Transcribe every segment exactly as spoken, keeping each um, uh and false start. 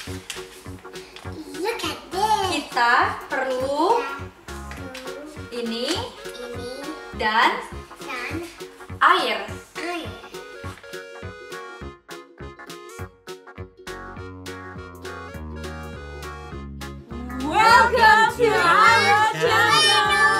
Look at this. Kita perlu ini, Ini dan dan air. air. Welcome to our channel.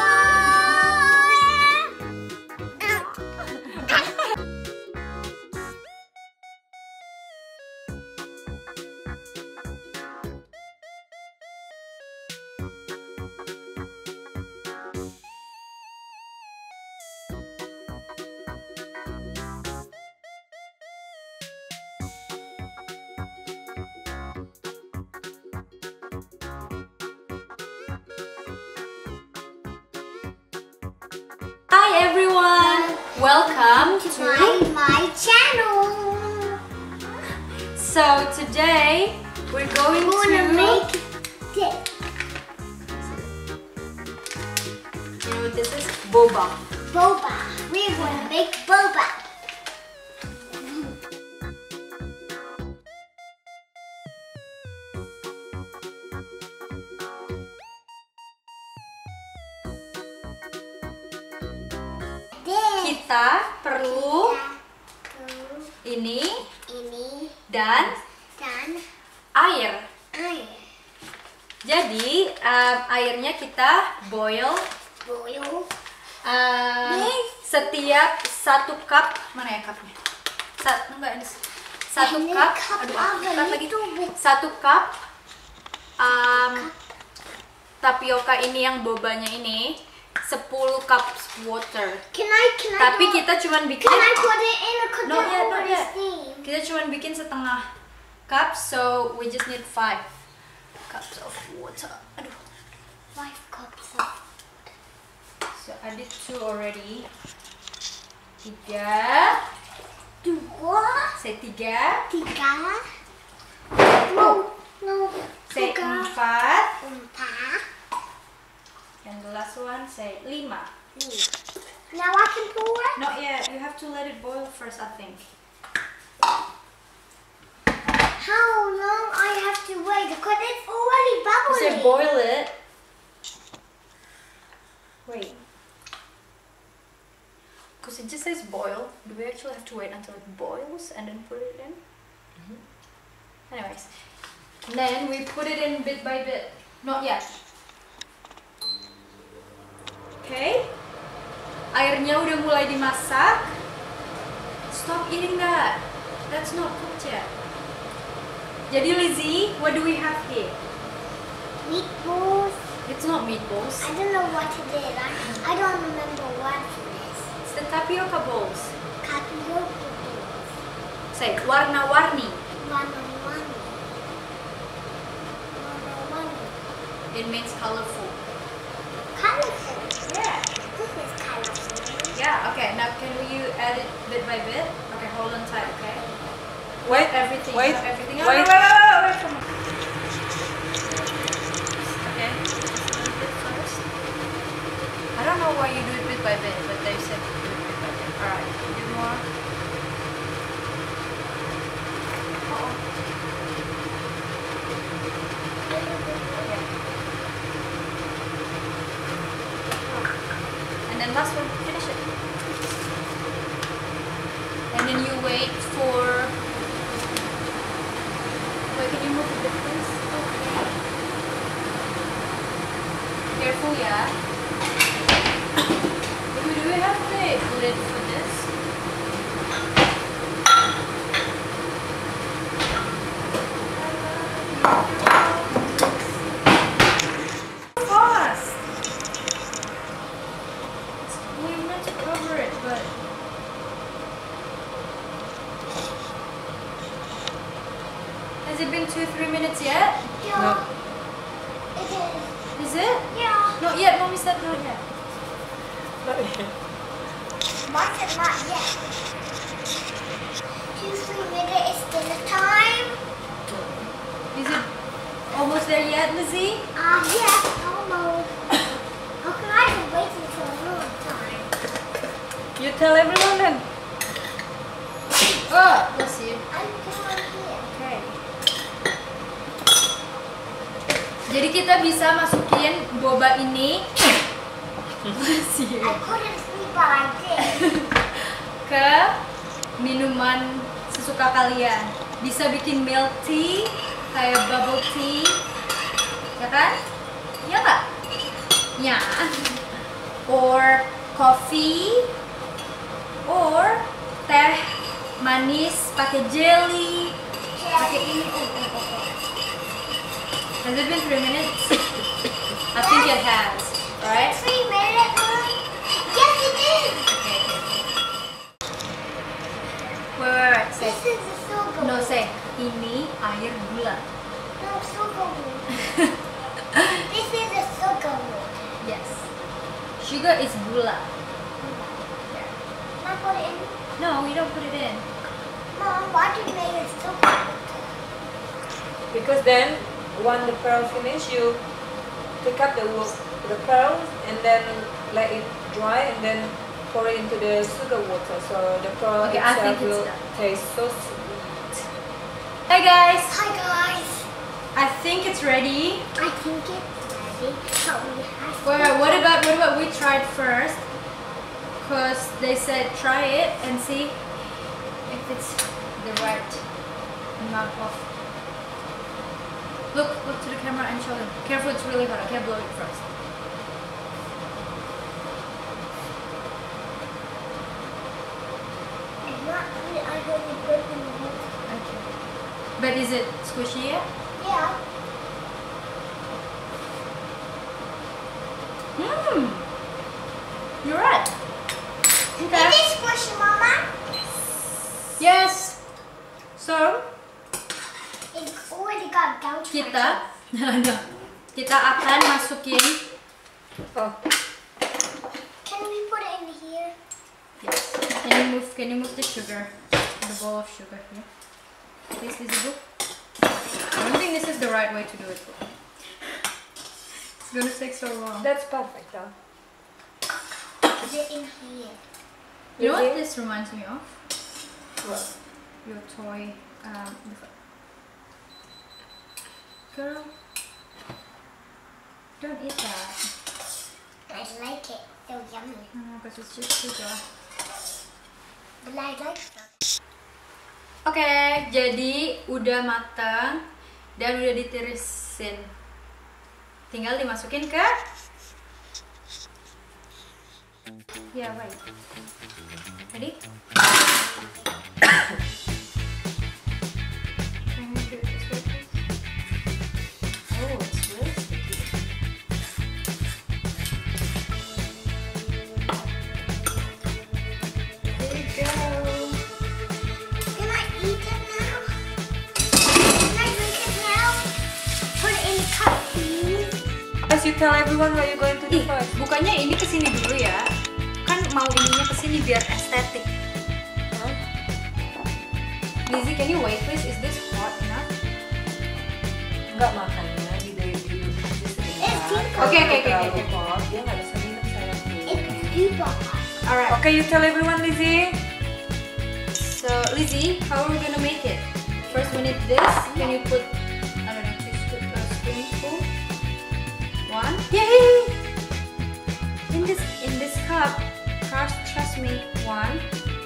Hi everyone, welcome To to. my, my channel. So today we're going I'm gonna to make this. You know what this is? Boba. Boba. We're gonna make boba. This. Kita perlu ini Ini dan dan air. air. Jadi um, airnya kita boil Boil. um, Yes. setiap satu cup. Mana ya cupnya? Satu enggak ini. Satu Ini cup. cup Aduh, apa cup lagi. itu, Bu? Satu cup um, tapioka ini yang bobanya ini sepuluh cup water. Can I can I Tapi go- kita cuman bikin Can I put it in or could Not that yet, not already yet. steam? Kita cuman bikin setengah cup, so we just need five cups of water. Aduh. Five cups of So I did two already. Tiga. dua, Say tiga. tiga, no, no, Say tiga, empat. empat, And the last one say lima. lima. Now I can pour it. Not yet. You have to let it boil first, I think. How long I have to wait? Because it's already You bubbling. say boil it. Wait. Because it just says boil. Do we actually have to wait until it boils and then put it in? Anyways. And then we put it in bit by bit. Not yet. Okay. Airnya udah mulai dimasak. Stop eating that. That's not cooked yet. Jadi Lizzie, what do we have here? Meatballs. It's not meatballs. I don't know what it is. I, I don't remember what it is. It's the tapioca balls. Tapioca balls. Say warna-warni. Wanna-wanna. Wanna-wanna. It means colorful. Colorful. Yeah. This is colorful. Yeah. Okay. Now can you add it bit by bit? Okay. Hold on tight. Okay. Wait. Everything. wait, not everything. wait. Wait. Wait. Wait. Wait. Come on. Okay. Just a little bit first. I don't know why you do it bit by bit, but they said do it bit by bit. All right. A bit more. Uh-oh. And then last one, finish it. And then you wait for. Wait, can you move a bit, please? Okay. Careful, yeah. Do we, do we have the lid for this? Fast! We meant to cover it, but has it been two, three minutes yet? Yeah. It is. Is it? Yeah. Not yet, Mommy said not yet. Mine said not yet. Two, three minutes is dinner time. Is it almost there yet, Lizzie? Ah, uh, yes, almost. How can I been waiting for a long time? You tell everyone then. Oh, bless you. I'm doing here. Okay. Jadi kita bisa masukin boba ini I couldn't sleep while I did. ke minuman sesuka kalian. Bisa bikin milk tea, kayak bubble tea, ya kan? Ya nggak? Ya. Or coffee, or teh manis pakai jelly, pakai ini. Oh, oh, oh, oh. Has it been three minutes? I think it has, right? Three minutes, Mom? Yes, it is. Okay, okay. Wait, wait, wait. Say. This is the sugar. No, say. Ini air gula. No, sugar one. This is the sugar one. Yes. Sugar is gula. Yeah. Can I put it in? No, we don't put it in. Mom, why do you make it sugar? Because then, when the pearl finish, you pick up the wo- the pearls and then let it dry and then pour it into the sugar water. So the pearl Okay, I itself think it's will done. taste so sweet. Hey guys, Hi, guys. I think it's ready. I think it's ready. But we have Wait, wait, what about what about we tried first? Cause they said try it and see if it's the right amount of. Look, look to the camera and show them. Careful, it's really hot. I can't blow it first. It's not really, I really put it in the water. Okay. But is it squishy yet? Yeah. Hmm. You're right. Okay. It is squishy, Mama. Yes. So It's already got down to my kita, no, kita akan masukin. Oh, Can we put it in here? Yes. Can you move? Can you move the sugar? The bowl of sugar here. Please, visible. I don't think this is the right way to do it. It's gonna take so long. that's perfect, though. Is it in here? You know what Lizzie? this reminds me of? What? Your toy. Um, the- girl, don't eat that. I like it. So yummy. No, because it's just sugar. But I like it. Oke, jadi udah matang dan udah ditirisin. Tinggal dimasukin ke. Ya, baik. Ready? Can you do it this way, please? Oh, it's really sticky. There you go. Can I eat it now? Can I drink it now? Put it in the cup, please. As you tell everyone what you're going to do Ih, first. bukannya ini kesini dulu ya? Kan mau ininya kesini biar estetik. Huh? Lizzie, can you wait please? Is this hot enough? Enggak makannya di dari dulu Eh, sebentar. Oke, oke, oke, Terlalu oke. hot, dia nggak bisa minum sayang. It's super hot. Alright. Okay, you tell everyone, Lizzie. So Lizzie, how are we gonna make it? First we need this. Can you put I don't know two scoop a spoonful? One. Yay! In this in this cup, trust trust me. One.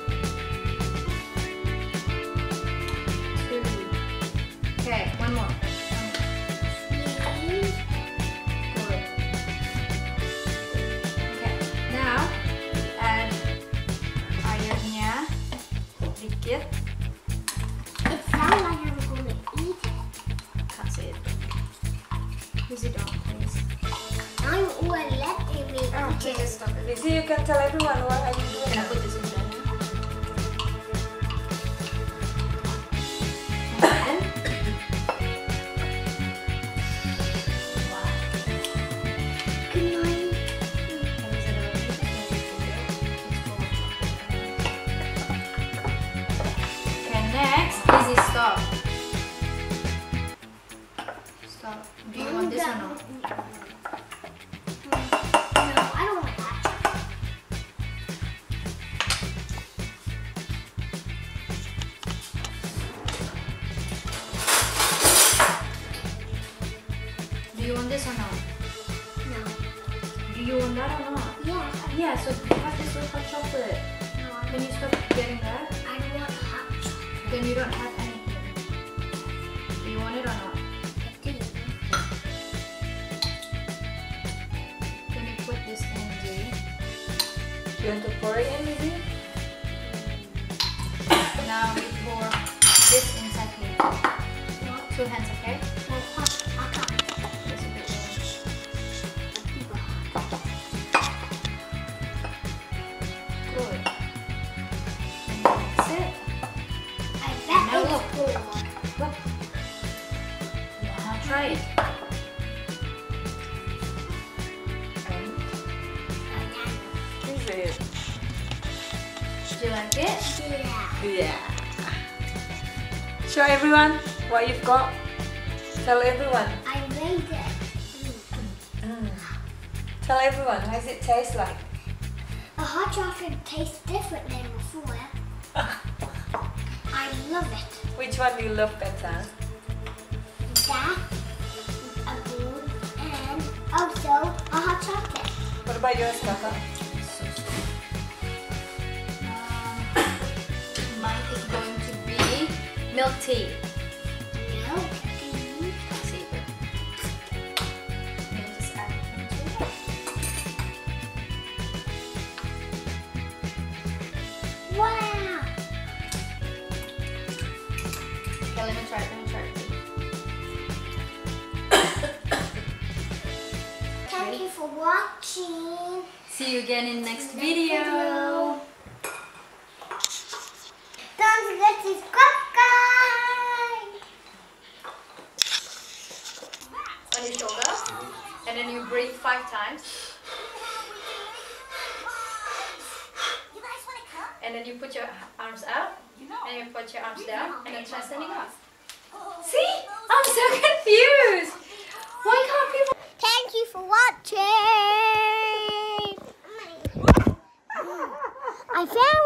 Two. Okay, one more. One more. Please. Good. Okay, now add airnya dikit. It sounds like I'm going to eat it. Can't say it. Lizzie, don't please. I'm already letting me Oh, eat it. stop it. Lizzie, you can tell everyone what are you doing. Can I put this in there? And Good night. okay, next, Lizzie, stop. Stop. Do you want this or no? No, I don't want that. Do you want this or not? No. Do you want that or not? Yes. Yeah, so have this with hot chocolate. No. Can you stop getting that? I want hot chocolate. Then you don't have anything. Do you want it or not? I didn't. Can you put this in, Zee? You want to pour it in, Lizzie? Now we pour this inside here. Two hands, okay? No, hot. I can't. Just a bit more. Good. And that's it. I bet Now it's look. cool. Look. Now try it. Is it? Do you like it? Yeah. Yeah. Show everyone what you've got. Tell everyone. I made it. Mm. Tell everyone, how does it taste like? A hot chocolate tastes different than before. I love it. Which one do you love better? That, a bowl, and also a hot chocolate. What about yours, Kaka? So sweet. Um, mine is going to be milk tea. Milk tea. Savor. We'll just add it into it. Wow. Okay, let me try it. Let me try it. Thank you for watching. See you again in next video. Don't forget to subscribe. On your shoulder, and then you breathe five times. And then you put your arms out, and you put your arms down, and then try standing up. See? I'm so confused. Why can't people? Thank you for watching. I found